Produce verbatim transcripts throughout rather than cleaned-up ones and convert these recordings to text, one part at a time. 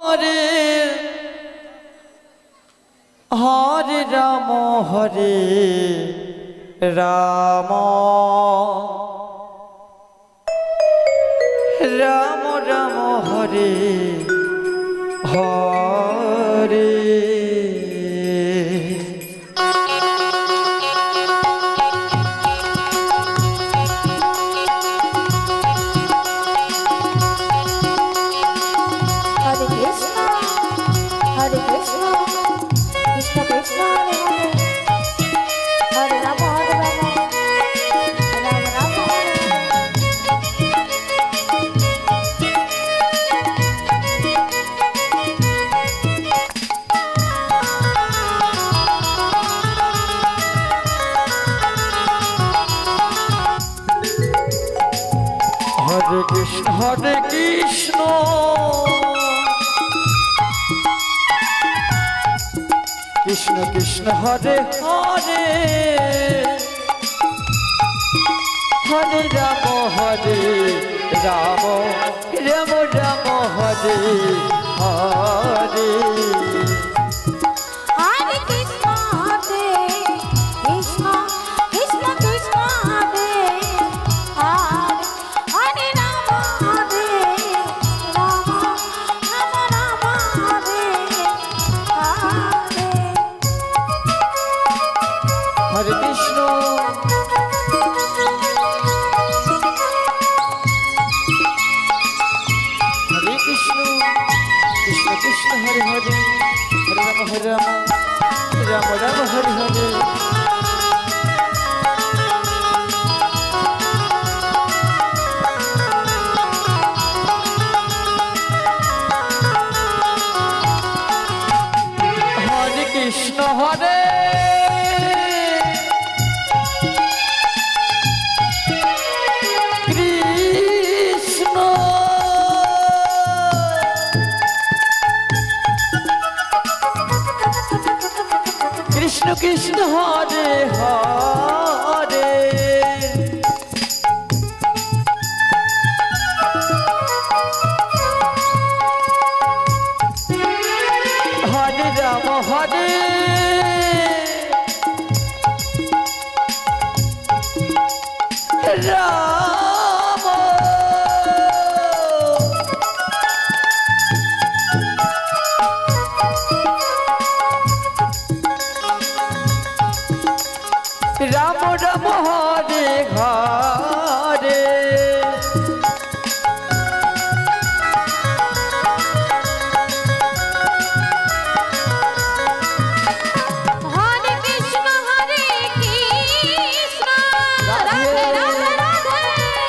Hare Ram Hare Ram Ram Ram Hare Hare Hare Krishna Hare Krishna Krishna Krishna Hare Hare Hare Ram Hare Ram Ram Ram Hare Hare Hare Krishna Hare Krishna Krishna Krishna Hare Hare Hare Ram Hare Ram Ram Ram Hare Hare Hare Krishna Hare Krishna Krishna Hare Hare Hare Ram Hare Ram Ram Ram Hare Hare Hare Krishna Hare Krishna Radhe Radhe Radhe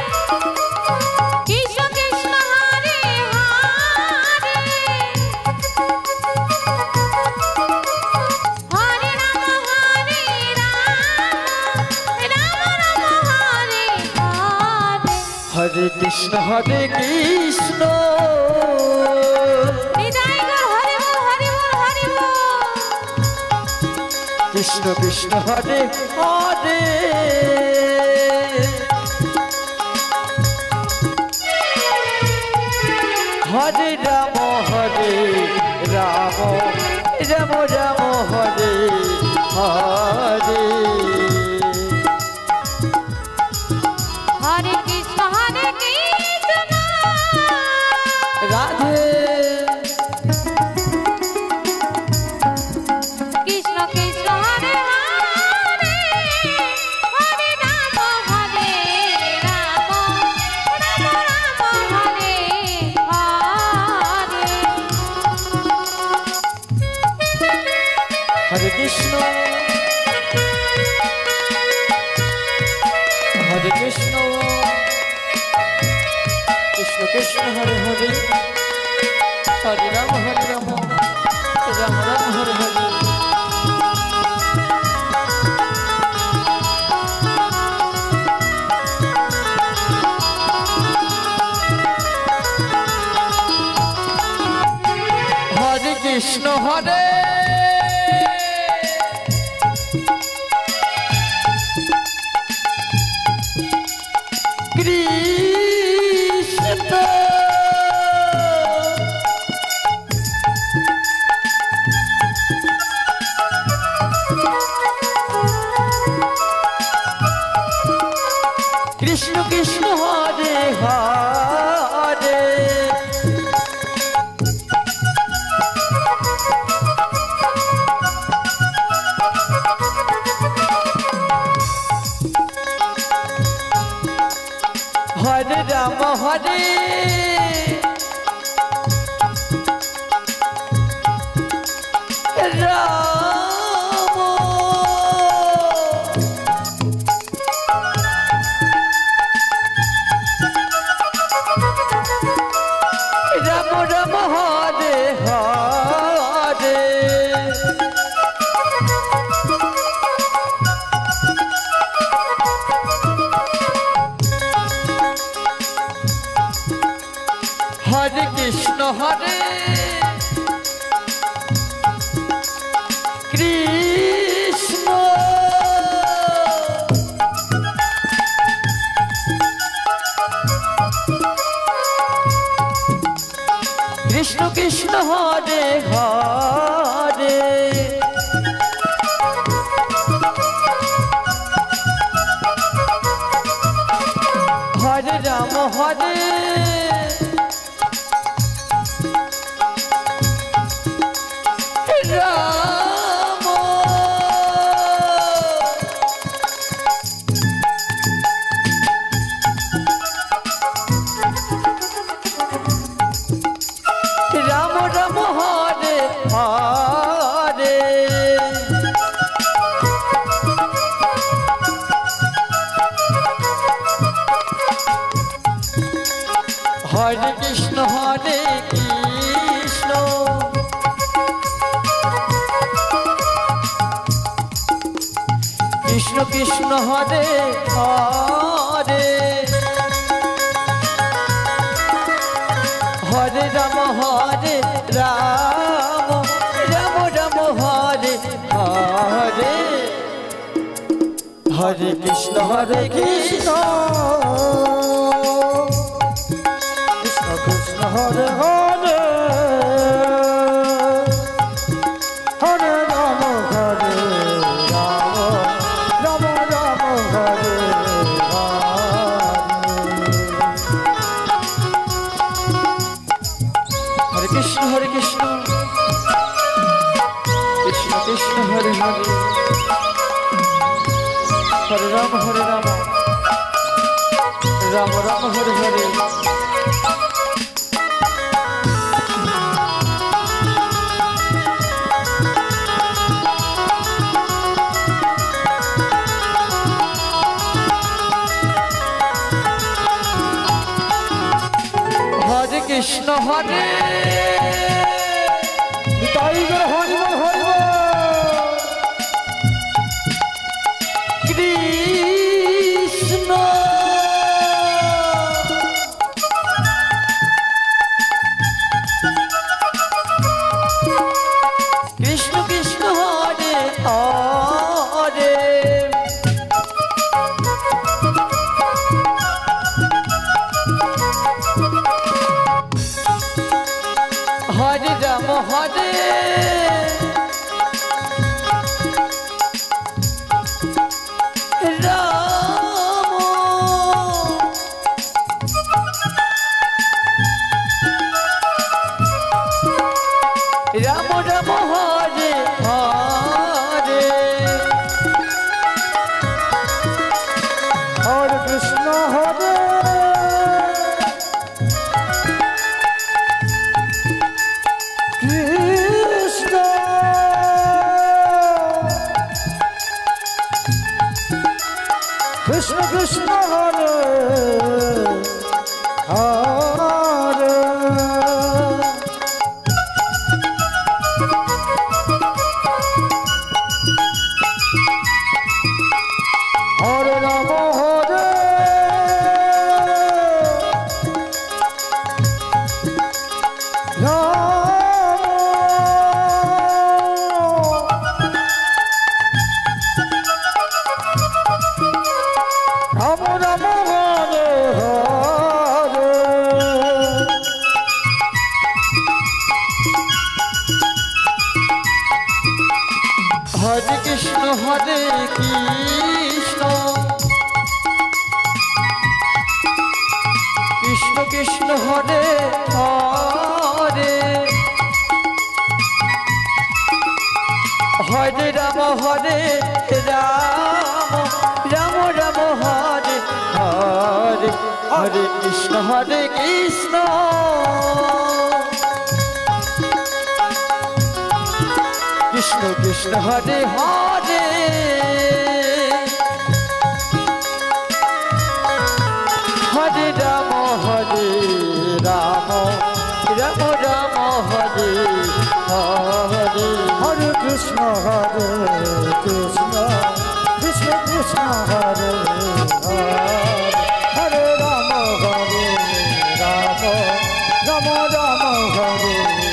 Krishna Krishna Hare Hare Hare Ram Hare Hare Krishna Hare Krishna Krishna Krishna Hare Hare Hare Ram Hare Ram Ram Ram Hare Hare Hare Krishna Hare Krishna Radhe Krishna Krishna Hare Hare Hare Ram Hare Ram Ram Ram Hare Hare Hare Krishna Hare Krishna Krishna Krishna Hare Hare Hare Ram Hare Ram Ram Ram Hare Hare Hare Krishna Hare Krishna Hare Ram Ram Ram Hare Hare Hare Krishna Hare Krishna Krishna Krishna Hare Hare Hare Ram Hare Ram Ram Ram Hare Hare Hare Krishna Hare Krishna Krishna Krishna Hare Hare Hare Ram Hare Ram Ram Ram Hare Hare Hare Krishna Hare Krishna Krishna Krishna Hare Hare Hare Ram Hare Ram Ram Ram Hare Hare Krishna Hare Krishna Krishna Krishna Hare Hare Hare Ram Hare Ram Ram Ram Hare Hare Hare Krishna Hare tiger Hare Hare Krishna Krishna Krishna Hare Hare Hare Ram Hare Ram Ram Ram Hare Hare Hare Krishna Hare Krishna Krishna Krishna Hare Hare Hare Ram Hare Ram Ram Hare Hare Hare Krishna Hare Krishna Krishna Krishna Hare Hare Hare Ram Hare Ram Ram Ram Hare Hare Hare Krishna Hare Krishna Krishna Krishna Hare Hare Hare Ram Hare Ram Ram Ram Hare Hare Hare Krishna Hare Krishna Krishna Krishna Hare Hare Hare Ram Hare Ram Ram Ram Hare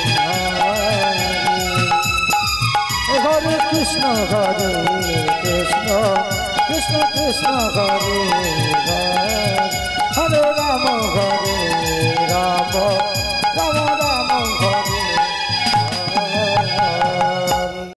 Hare Hare Krishna Hare Krishna Krishna Krishna Hare